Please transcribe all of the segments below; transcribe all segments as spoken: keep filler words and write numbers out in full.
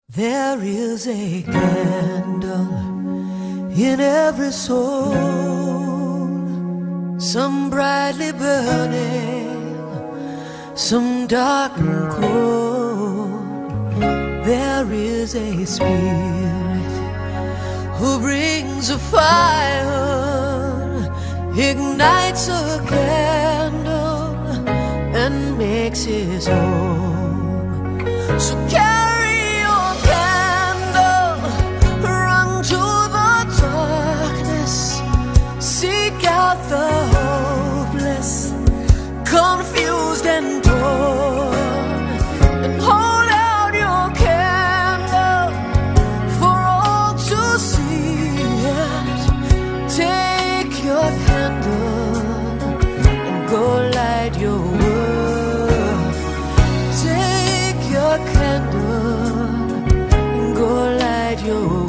There is a candle in every soul, some brightly burning, some dark and cold. There is a spirit who brings a fire, ignites a candle, and makes his home. So carry your candle, run to the darkness, seek out the hopeless, confused and torn, and hold out your candle for all to see it. Take your candle and go light your world. Take your candle and go light your world.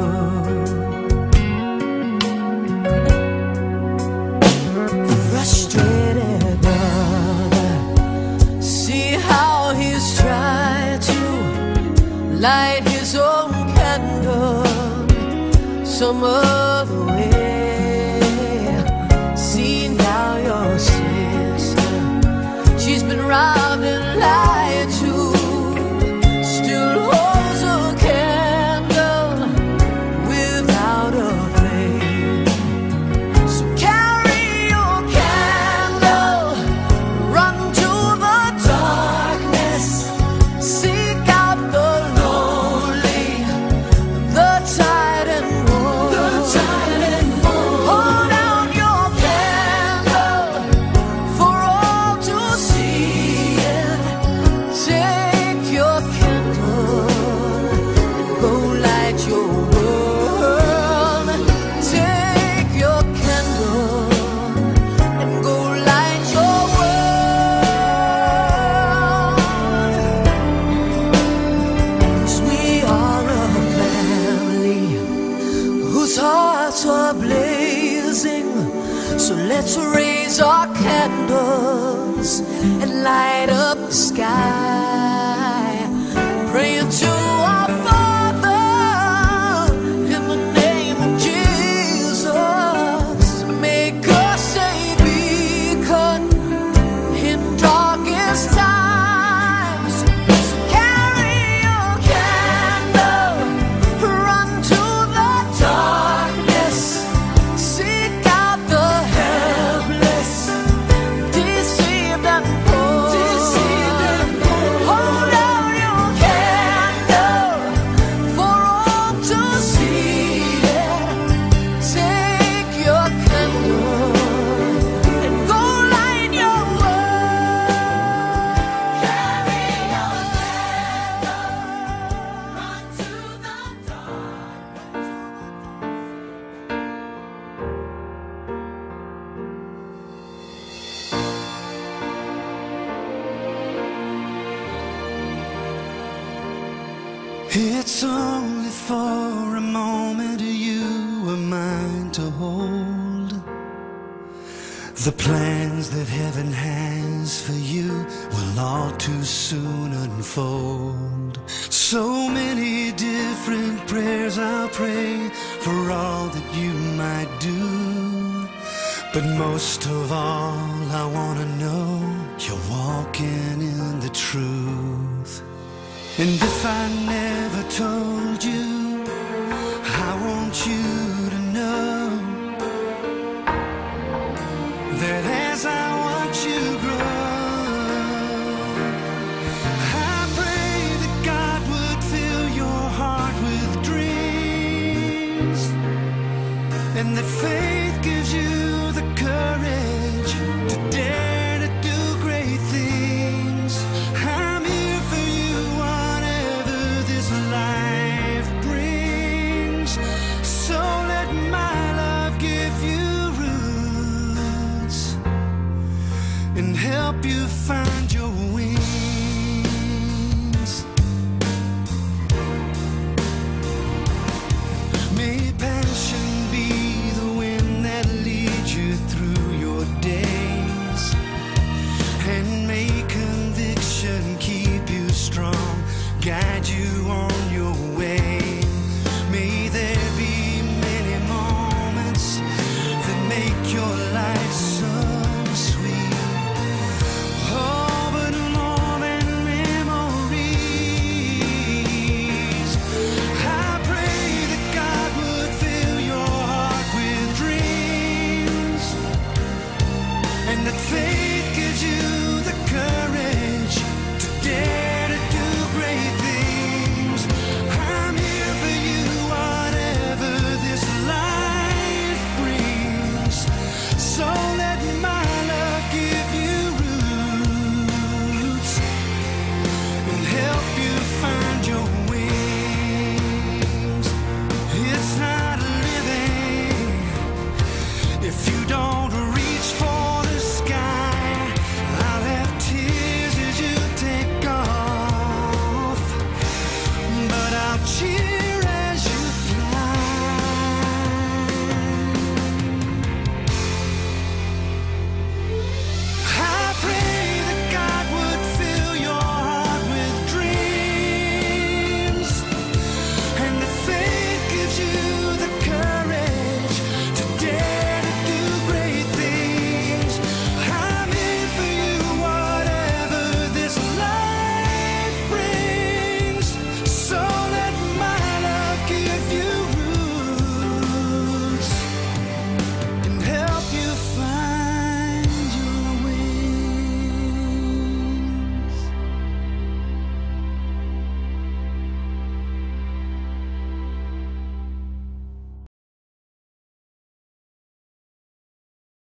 Frustrated brother, see how he's trying to light his own candle some other way. See now your sister, she's been robbed and lied to, still holds a candle without a flame. So carry your candle, run to the darkness, seek out the lonely, the tired and worn. Hold out your candle for all to see it. Take your candle and go light your world. Take your candle and go light your world. 'Cause we are a family whose hearts are blazing. So let's raise our candles and light up the sky, praying to our Father in the name of Jesus. Make us a beacon in darkest times. So carry your candle, run to the darkness, seek out the helpless, deceived and poor. Hold out your candle for all to see it. Take your candle and go light your world. Carry your candle, run to the darkness. It's only for a moment you are mine to hold. The plans that heaven has for you will all too soon unfold. So many different prayers I'll pray for all that you might do, but most of all I want to know you're walking in the truth. And if I never told